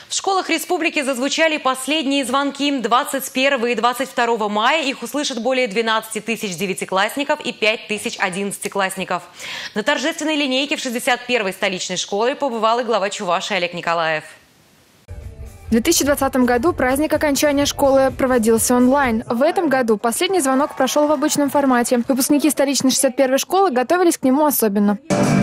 В школах республики зазвучали последние звонки. 21 и 22 мая их услышат более 12 тысяч девятиклассников и 5 тысяч одиннадцатиклассников. На торжественной линейке в 61-й столичной школе побывал и глава Чувашии Олег Николаев. В 2020 году праздник окончания школы проводился онлайн. В этом году последний звонок прошел в обычном формате. Выпускники столичной 61-й школы готовились к нему особенно.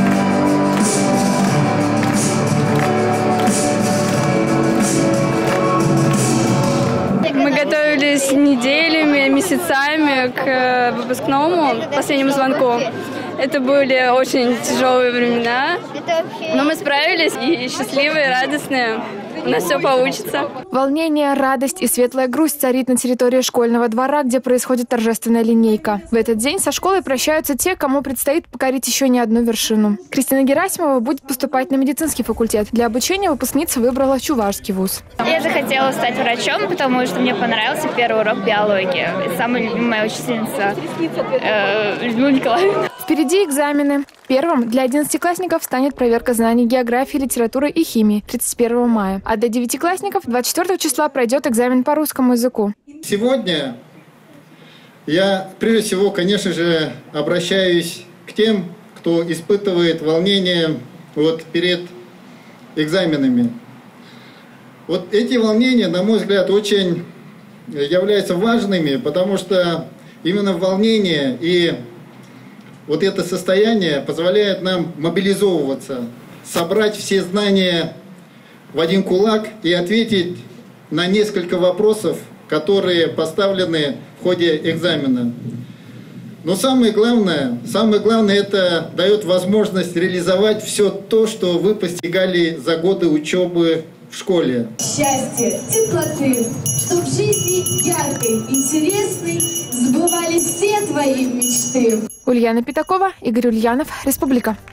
Мы готовились неделями, месяцами к выпускному, последнему звонку. Это были очень тяжелые времена, но мы справились и счастливые, радостные. У нас все получится. Волнение, радость и светлая грусть царит на территории школьного двора, где происходит торжественная линейка. В этот день со школой прощаются те, кому предстоит покорить еще не одну вершину. Кристина Герасимова будет поступать на медицинский факультет. Для обучения выпускница выбрала чувашский вуз. Я захотела стать врачом, потому что мне понравился первый урок биологии. И самая любимая учительница Людмила Николаевна. Впереди экзамены. Первым для 11-классников станет проверка знаний географии, литературы и химии 31 мая. А для девятиклассников 24 числа пройдет экзамен по русскому языку. Сегодня я, прежде всего, конечно же, обращаюсь к тем, кто испытывает волнение перед экзаменами. Вот эти волнения, на мой взгляд, очень являются важными, потому что именно волнение и вот это состояние позволяет нам мобилизовываться, собрать все знания в один кулак и ответить на несколько вопросов, которые поставлены в ходе экзамена. Но самое главное это дает возможность реализовать все то, что вы постигали за годы учебы в школе. Счастья, теплоты, чтоб в жизни яркой, интересной сбывались все твои мечты. Ульяна Пятакова, Игорь Ульянов, Республика.